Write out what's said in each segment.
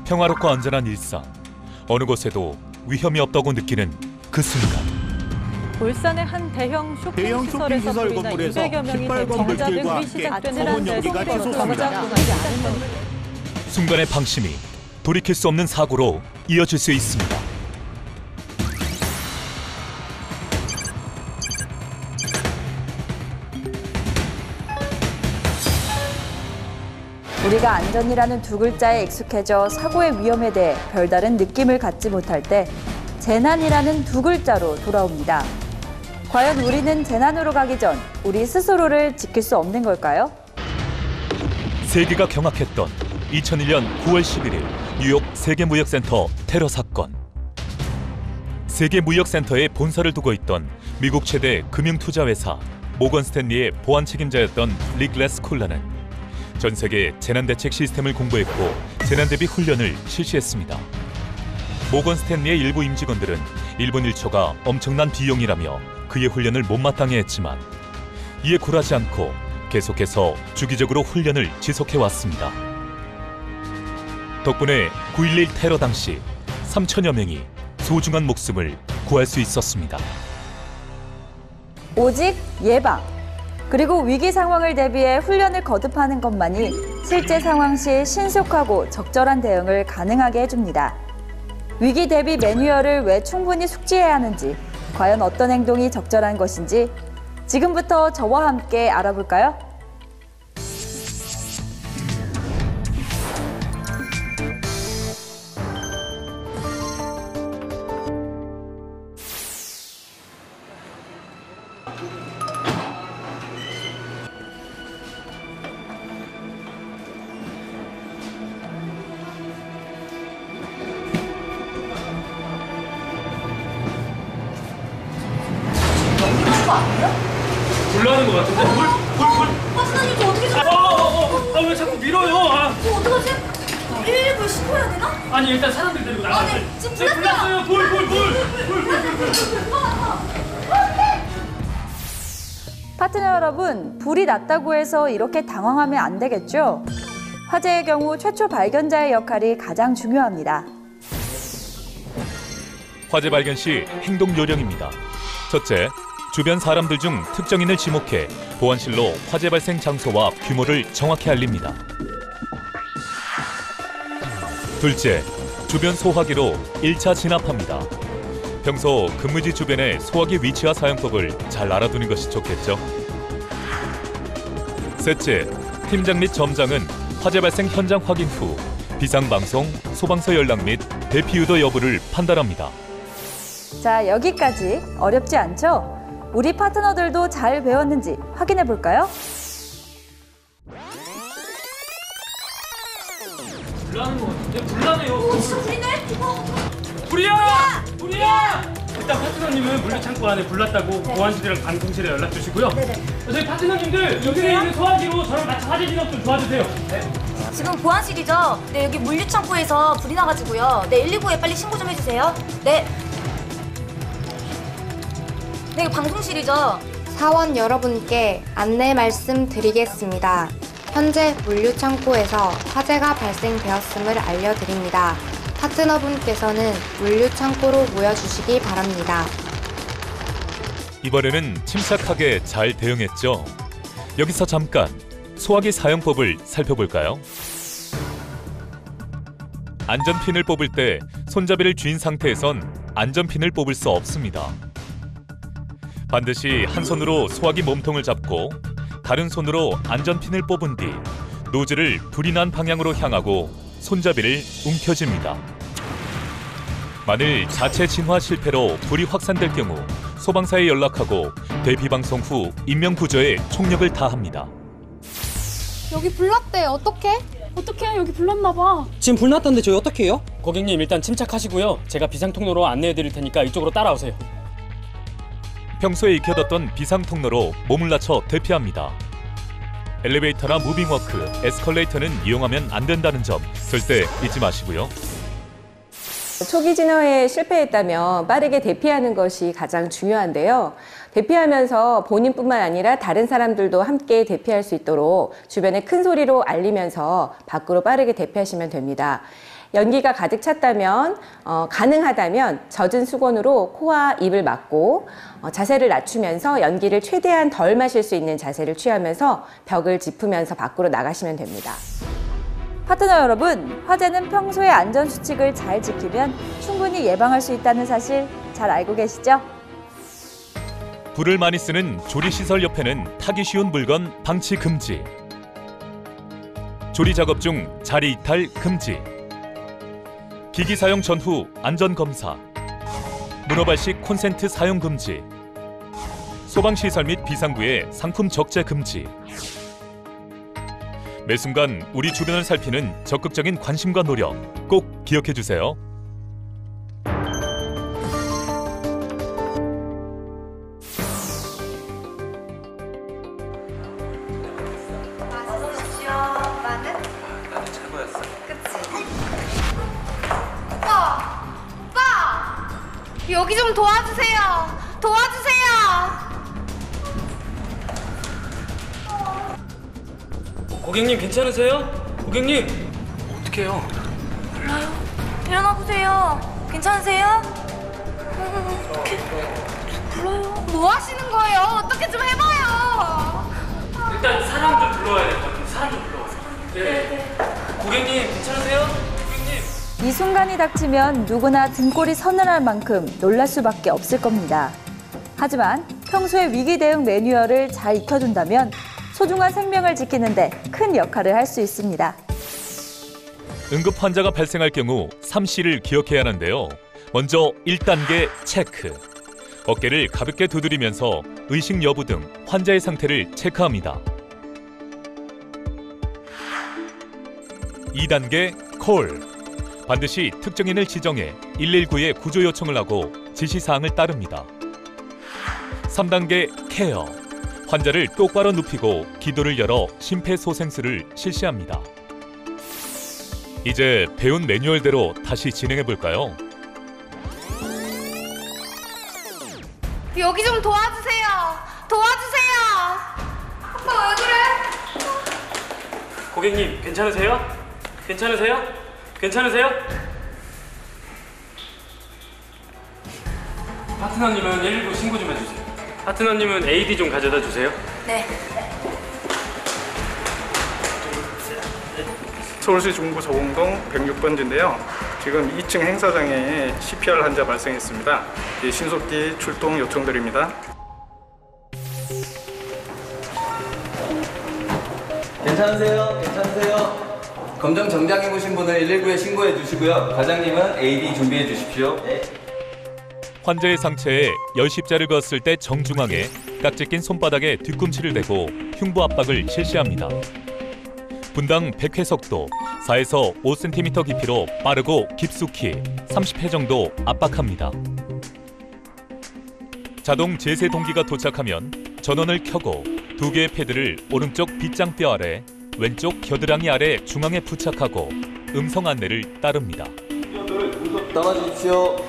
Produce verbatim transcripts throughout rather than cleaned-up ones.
평화롭고 안전한 일상. 어느 곳에도 위험이 없다고 느끼는 그 순간. 울산의 한 대형 대형 쇼핑시설에서 쇼핑시설 불이나 건물에서 이백여 명이 깃발 건물들과 대정자들이 함께 시작되는 검은 연기가 치솟습니다. 순간의 방심이 돌이킬 수 없는 사고로 이어질 수 있습니다. 우리가 안전이라는 두 글자에 익숙해져 사고의 위험에 대해 별다른 느낌을 갖지 못할 때 재난이라는 두 글자로 돌아옵니다. 과연 우리는 재난으로 가기 전 우리 스스로를 지킬 수 없는 걸까요? 세계가 경악했던 이천일 년 구월 십일일 뉴욕 세계무역센터 테러 사건. 세계무역센터에 본사를 두고 있던 미국 최대 금융투자회사 모건 스탠리의 보안 책임자였던 리글레스 쿨러는 전 세계 재난대책 시스템을 공부했고 재난대비 훈련을 실시했습니다. 모건 스탠리의 일부 임직원들은 일본 일처가 엄청난 비용이라며 그의 훈련을 못마땅해 했지만 이에 굴하지 않고 계속해서 주기적으로 훈련을 지속해왔습니다. 덕분에 구일일 테러 당시 삼천여 명이 소중한 목숨을 구할 수 있었습니다. 오직 예방, 그리고 위기 상황을 대비해 훈련을 거듭하는 것만이 실제 상황 시 신속하고 적절한 대응을 가능하게 해줍니다. 위기 대비 매뉴얼을 왜 충분히 숙지해야 하는지, 과연 어떤 행동이 적절한 것인지 지금부터 저와 함께 알아볼까요? 불나는 것 같은데? 물? 물? 물? 파트너님 저 어떻게 좀... 아, 아, 아, 아, 왜 자꾸 밀어요? 아. 저 어떡하지? 일일구에 신고해야 되나? 아니 일단 사람들 데리고 나가. 아, 네. 지금 네, 불났어요. 불, 불, 불, 불, 불, 불, 불. 파트너 여러분, 불이 났다고 해서 이렇게 당황하면 안 되겠죠? 화재의 경우 최초 발견자의 역할이 가장 중요합니다. 화재 발견 시 행동 요령입니다. 첫째, 주변 사람들 중 특정인을 지목해 보안실로 화재 발생 장소와 규모를 정확히 알립니다. 둘째, 주변 소화기로 일 차 진압합니다. 평소 근무지 주변의 소화기 위치와 사용법을 잘 알아두는 것이 좋겠죠. 셋째, 팀장 및 점장은 화재 발생 현장 확인 후 비상방송, 소방서 연락 및 대피 유도 여부를 판단합니다. 자, 여기까지 어렵지 않죠? 우리 파트너들도 잘 배웠는지 확인해 볼까요? 불나는 것 같은데? 불나네요. 오, 진짜 불이네? 어. 불이야! 불이야! 일단 파트너님은 물류창고 안에 불났다고 네. 보안실이랑 방통실에 연락 주시고요. 네네. 저희 파트너님들 여기 있는 소화기로 저랑 같이 화재 진압 좀 도와주세요. 네. 지금 보안실이죠? 네, 여기 물류창고에서 불이 나가지고요. 네, 일일구에 빨리 신고 좀 해주세요. 네. 네, 이거 방송실이죠? 사원 여러분께 안내 말씀드리겠습니다. 현재 물류창고에서 화재가 발생되었음을 알려드립니다. 파트너분께서는 물류창고로 모여주시기 바랍니다. 이번에는 침착하게 잘 대응했죠. 여기서 잠깐 소화기 사용법을 살펴볼까요? 안전핀을 뽑을 때 손잡이를 쥔 상태에선 안전핀을 뽑을 수 없습니다. 반드시 한 손으로 소화기 몸통을 잡고 다른 손으로 안전핀을 뽑은 뒤 노즐을 불이 난 방향으로 향하고 손잡이를 움켜쥡니다. 만일 자체 진화 실패로 불이 확산될 경우 소방사에 연락하고 대피방송 후 인명구조에 총력을 다합니다. 여기 불났대. 어떡해? 어떡해? 여기 불났나 봐. 지금 불났다는데 저희 어떻게 해요? 고객님 일단 침착하시고요. 제가 비상통로로 안내해드릴 테니까 이쪽으로 따라오세요. 평소에 익혀뒀던 비상통로로 몸을 낮춰 대피합니다. 엘리베이터나 무빙워크, 에스컬레이터는 이용하면 안 된다는 점 절대 잊지 마시고요. 초기 진화에 실패했다면 빠르게 대피하는 것이 가장 중요한데요. 대피하면서 본인뿐만 아니라 다른 사람들도 함께 대피할 수 있도록 주변에 큰 소리로 알리면서 밖으로 빠르게 대피하시면 됩니다. 연기가 가득 찼다면 어, 가능하다면 젖은 수건으로 코와 입을 막고 어, 자세를 낮추면서 연기를 최대한 덜 마실 수 있는 자세를 취하면서 벽을 짚으면서 밖으로 나가시면 됩니다. 파트너 여러분, 화재는 평소에 안전수칙을 잘 지키면 충분히 예방할 수 있다는 사실 잘 알고 계시죠? 불을 많이 쓰는 조리시설 옆에는 타기 쉬운 물건 방치 금지. 조리 작업 중 자리 이탈 금지. 기기 사용 전후 안전 검사. 문어발식 콘센트 사용 금지. 소방시설 및 비상구의 상품 적재 금지. 매 순간 우리 주변을 살피는 적극적인 관심과 노력 꼭 기억해 주세요. 맛있었죠? 오빠는? 나도 최고였어. 그치? 오빠! 오빠! 여기 좀 도와주세요! 도와주세요! 고객님 괜찮으세요? 고객님 어떡해요? 몰라요. 일어나 보세요. 괜찮으세요? 몰라요. 뭐 하시는 거예요? 어떻게 좀 해봐요. 일단 사람 좀 불러와야 될 것 같아요. 사람 좀 불러와서. 네. 고객님 괜찮으세요? 고객님. 이 순간이 닥치면 누구나 등골이 서늘할 만큼 놀랄 수밖에 없을 겁니다. 하지만 평소에 위기 대응 매뉴얼을 잘 익혀둔다면 소중한 생명을 지키는데 큰 역할을 할 수 있습니다. 응급 환자가 발생할 경우 삼 씨를 기억해야 하는데요. 먼저 일 단계 체크. 어깨를 가볍게 두드리면서 의식 여부 등 환자의 상태를 체크합니다. 이 단계 콜. 반드시 특정인을 지정해 일일구에 구조 요청을 하고 지시사항을 따릅니다. 삼 단계 케어. 환자를 똑바로 눕히고 기도를 열어 심폐소생술을 실시합니다. 이제 배운 매뉴얼대로 다시 진행해 볼까요? 여기 좀 도와주세요. 도와주세요. 오빠 왜 그래? 고객님 괜찮으세요? 괜찮으세요? 괜찮으세요? 파트너님은 일일구 신고 좀 해주세요. 파트너님은 에이디 좀 가져다 주세요. 네. 서울시 중구 조공동 백육 번지인데요. 지금 이 층 행사장에 씨피알 환자 발생했습니다. 신속히 출동 요청드립니다. 괜찮으세요? 괜찮으세요? 검정 정장 입으신 분은 일일구에 신고해 주시고요. 과장님은 에이디 준비해 주십시오. 네. 환자의 상체에 열 십자를 그었을 때 정중앙에 깍지 낀 손바닥에 뒤꿈치를 대고 흉부 압박을 실시합니다. 분당 백 회 속도 사에서 오 센티미터 깊이로 빠르고 깊숙이 삼십 회 정도 압박합니다. 자동 제세 동기가 도착하면 전원을 켜고 두 개의 패드를 오른쪽 빗장뼈 아래, 왼쪽 겨드랑이 아래 중앙에 부착하고 음성 안내를 따릅니다. 떨어지십시오.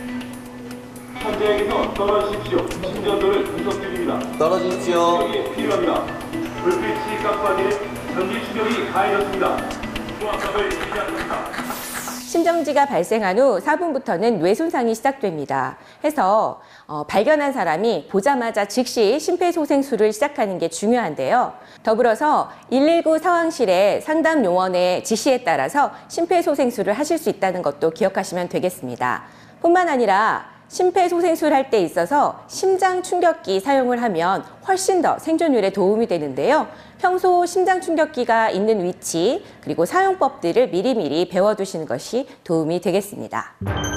현장에서 떨어지십시오. 신전도를 분석 중입니다. 떨어지십시오. 충격이 필요합니다. 불빛이 깜빡이는 전기 충격이 가해졌습니다. 중압값을 시작합니다. 심정지가 발생한 후 사 분부터는 뇌손상이 시작됩니다. 해서 어, 발견한 사람이 보자마자 즉시 심폐소생술을 시작하는 게 중요한데요. 더불어서 일일구 상황실의 상담 요원의 지시에 따라서 심폐소생술을 하실 수 있다는 것도 기억하시면 되겠습니다. 뿐만 아니라 심폐소생술 할 때 있어서 심장 충격기 사용을 하면 훨씬 더 생존율에 도움이 되는데요. 평소 심장 충격기가 있는 위치 그리고 사용법들을 미리미리 배워두시는 것이 도움이 되겠습니다.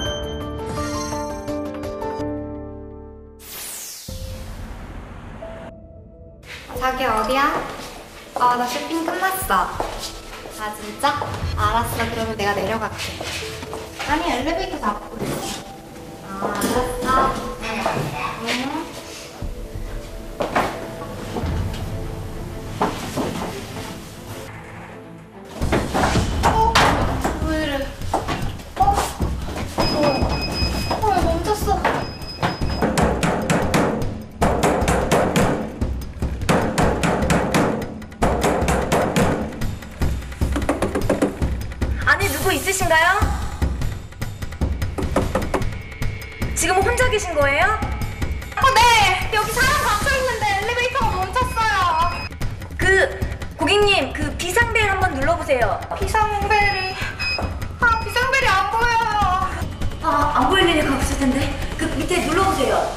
자기 어디야? 아, 나 쇼핑 끝났어. 아, 진짜? 알았어. 그러면 내가 내려갈게. 아니, 엘리베이터 잡고 있어. 아, 알았어. 응. 어? 왜 이래? 어? 어? 어, 왜 멈췄어? 안에 누구 있어? 있으신가요? 지금 혼자 계신 거예요? 어, 네! 여기 사람 갇혀 있는데 엘리베이터가 멈췄어요. 그 고객님, 그 비상벨 한번 눌러보세요. 비상벨이... 아, 비상벨이 안 보여요. 아, 안 보일 일이 없을 텐데. 그 밑에 눌러보세요.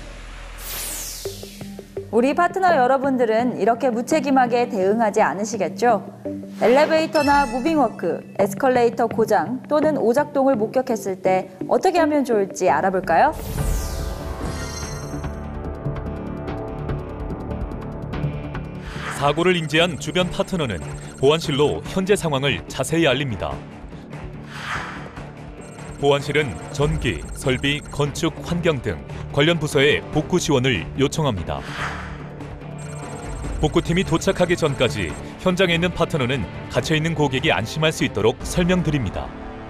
우리 파트너 여러분들은 이렇게 무책임하게 대응하지 않으시겠죠? 엘리베이터나 무빙워크, 에스컬레이터 고장 또는 오작동을 목격했을 때 어떻게 하면 좋을지 알아볼까요? 사고를 인지한 주변 파트너는 보안실로 현재 상황을 자세히 알립니다. 보안실은 전기, 설비, 건축, 환경 등 관련 부서에 복구 지원을 요청합니다. 복구팀이 도착하기 전까지 현장에 있는 파트너는 갇혀있는 고객이 안심할 수 있도록 설명드립니다.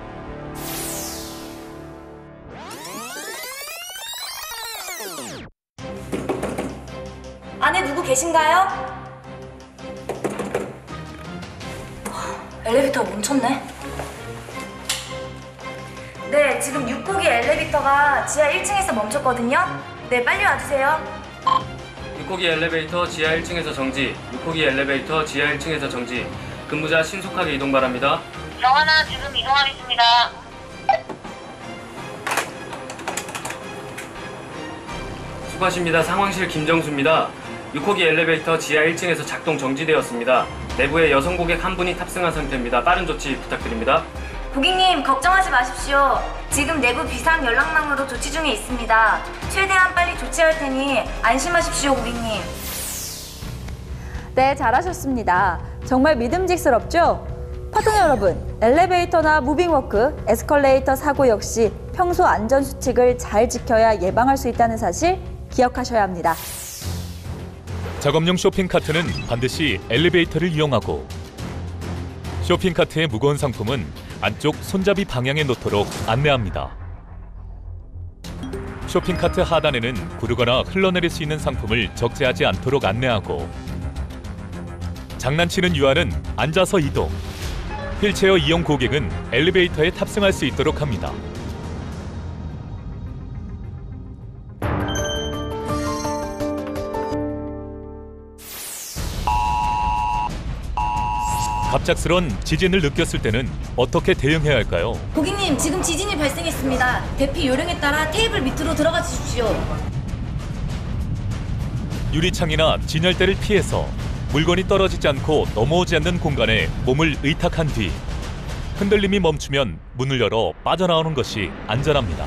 안에 누구 계신가요? 엘리베이터 멈췄네. 네, 지금 육 호기 엘리베이터가 지하 일 층에서 멈췄거든요. 네, 빨리 와주세요. 육 호기 엘리베이터 지하 일 층에서 정지. 육 호기 엘리베이터 지하 일 층에서 정지. 근무자 신속하게 이동 바랍니다. 정하나 지금 이동하겠습니다. 수고하십니다. 상황실 김정수입니다. 육 호기 엘리베이터 지하 일 층에서 작동 정지되었습니다. 내부에 여성 고객 한 분이 탑승한 상태입니다. 빠른 조치 부탁드립니다. 고객님, 걱정하지 마십시오. 지금 내부 비상 연락망으로 조치 중에 있습니다. 최대한 빨리 조치할 테니 안심하십시오, 고객님. 네, 잘하셨습니다. 정말 믿음직스럽죠? 파트너 여러분, 엘리베이터나 무빙워크, 에스컬레이터 사고 역시 평소 안전수칙을 잘 지켜야 예방할 수 있다는 사실 기억하셔야 합니다. 작업용 쇼핑카트는 반드시 엘리베이터를 이용하고 쇼핑카트의 무거운 상품은 안쪽 손잡이 방향에 놓도록 안내합니다. 쇼핑카트 하단에는 구르거나 흘러내릴 수 있는 상품을 적재하지 않도록 안내하고 장난치는 유아는 앉아서 이동, 휠체어 이용 고객은 엘리베이터에 탑승할 수 있도록 합니다. 갑작스런 지진을 느꼈을 때는 어떻게 대응해야 할까요? 고객님, 지금 지진이 발생했습니다. 대피 요령에 따라 테이블 밑으로 들어가 주십시오. 유리창이나 진열대를 피해서 물건이 떨어지지 않고 넘어오지 않는 공간에 몸을 의탁한 뒤 흔들림이 멈추면 문을 열어 빠져나오는 것이 안전합니다.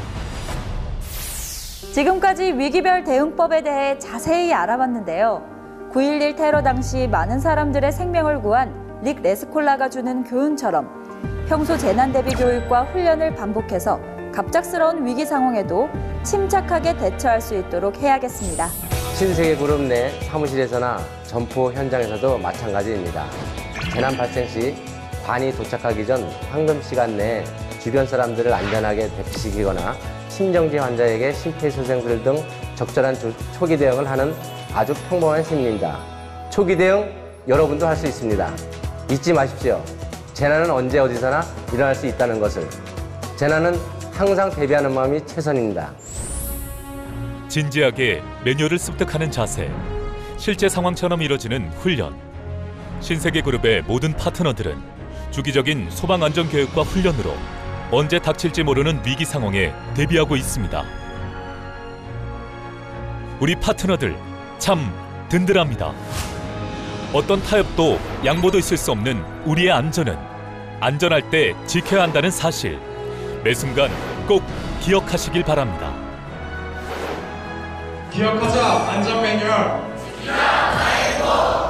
지금까지 위기별 대응법에 대해 자세히 알아봤는데요. 구일일 테러 당시 많은 사람들의 생명을 구한 릭 레스콜라가 주는 교훈처럼 평소 재난 대비 교육과 훈련을 반복해서 갑작스러운 위기 상황에도 침착하게 대처할 수 있도록 해야겠습니다. 신세계 그룹 내 사무실에서나 점포 현장에서도 마찬가지입니다. 재난 발생 시 관이 도착하기 전 황금 시간 내에 주변 사람들을 안전하게 대피시키거나 심정지 환자에게 심폐소생술 등 적절한 초기 대응을 하는 아주 평범한 심리입니다. 초기 대응 여러분도 할 수 있습니다. 잊지 마십시오. 재난은 언제 어디서나 일어날 수 있다는 것을. 재난은 항상 대비하는 마음이 최선입니다. 진지하게 매뉴얼을 습득하는 자세, 실제 상황처럼 이뤄지는 훈련. 신세계그룹의 모든 파트너들은 주기적인 소방안전교육과 훈련으로 언제 닥칠지 모르는 위기 상황에 대비하고 있습니다. 우리 파트너들 참 든든합니다. 어떤 타협도 양보도 있을 수 없는 우리의 안전은 안전할 때 지켜야 한다는 사실, 매 순간 꼭 기억하시길 바랍니다. 기억하자, 안전 매뉴얼. 지키라, 나의 법.